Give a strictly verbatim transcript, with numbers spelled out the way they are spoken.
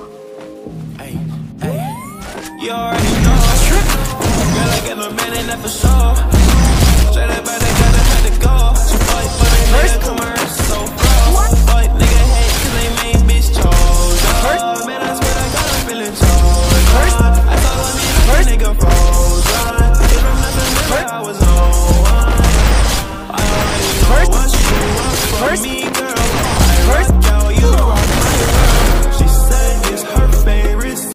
Hey, hey, you already know. Girl, I give a man in that for sure.